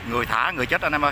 Người thả người chết anh em ơi.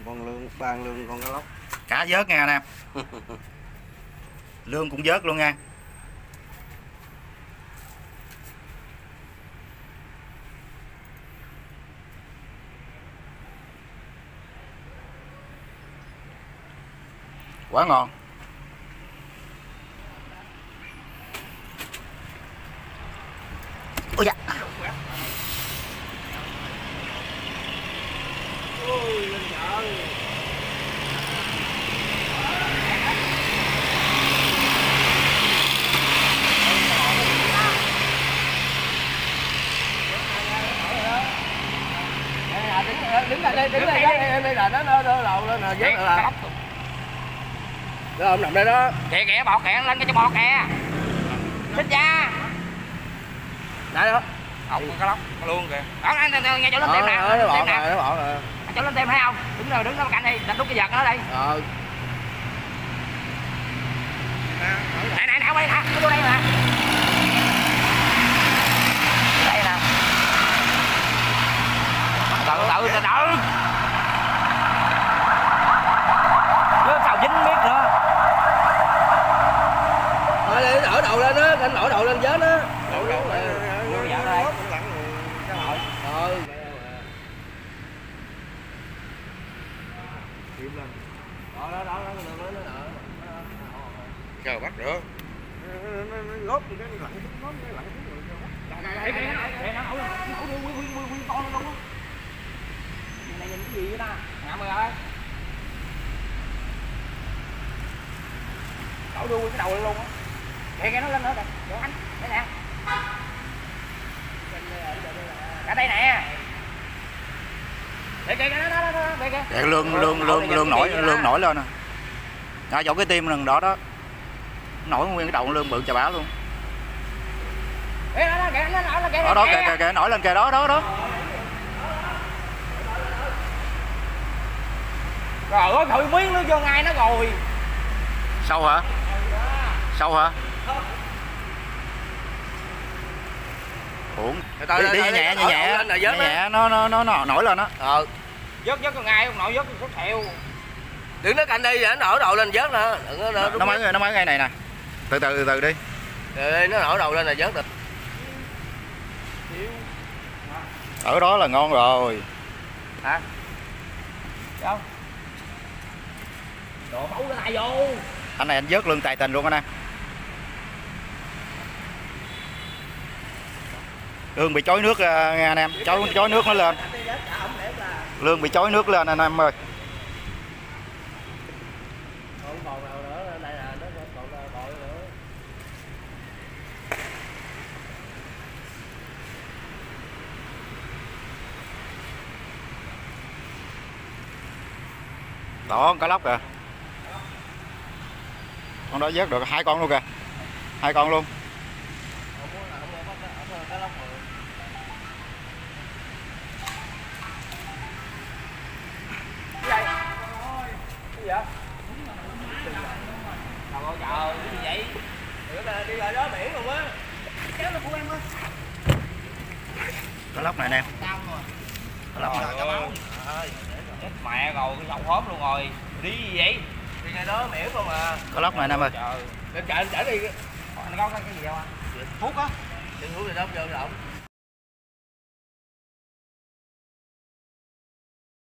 con lương, ban lương con cá lóc. Cá vớt nha anh em. Lương cũng vớt luôn nha. Quá ngon. Ôi dạ. Ôi, lên chợ. Đứng lại đây là nó đầu lên nè, vớt là. Đó ông nằm đây đó. Kìa kìa bọt kìa, lên cái cho bọt kìa. Xích ra. Đây đó. Ông cá lóc luôn kìa. Đó nghe chỗ lên tem nè. Nó bọt nè, nó bọt nè. Chỗ lên tem thấy không? Đứng đó cạnh đi, đánh đút cái vợt nó đây. Nè không đây nè, nó đây nè. Đây nè. Từ từ. Nó sao dính miết nữa. Thôi đi, nổi đầu lên á, anh nổi đầu lên vớt á. Vô vợt đây. Chờ bắt được. Nó góp cái lặn nó lặn Này nhìn cái gì vậy ta? Ngậm rồi ơi. Đổ đuôi cái đầu lên luôn á. Kìa nó lên nữa kìa. Chỗ anh, đây nè. Ở đây nè. Kìa nó. Kìa lương nổi lên nè. Đó chỗ cái tim rừng đó đó. Nổi nguyên cái đầu lương bự chà bá luôn. Kìa nó kìa nó nổi lên kìa. Đó kìa nổi lên kìa đó. Trời ơi thổi miếng nó vô ngay nó rồi. Sâu hả? Sâu hả? Uổng. Đi nhẹ nó nổi lên đó. Vớt con ngay không nổi vớt con theo. Đừng nó cạnh đây vậy, nó nổi đầu lên vớt nè. Nó mới ngay này nè. Từ từ đi. Rồi nó nổi đầu lên là vớt được. Ở đó là ngon rồi. Hả? Đâu? Đồ máu cái tay vô. Anh này anh vớt lương tài tình luôn anh em. Lương bị chói nước nghe anh em, chói nước nó lên. Lương bị chói nước lên anh em ơi. Đó cá lóc kìa. Con đó vớt được 2 con luôn kìa. 2 con luôn. Cái gì vậy? Trời cái gì vậy? Đi lại đó biển luôn á. Kéo nó của em ơi. Cá lóc này nè. Cá lóc này. Chết mẹ rồi cái dòng hốp luôn rồi. Đi gì vậy? Đi ngay đó biển luôn mà. Cá lóc này anh em ơi. Lên chạy đi. Nó có cái gì đâu anh? Hút á. Đừng hút thì đóng vô động.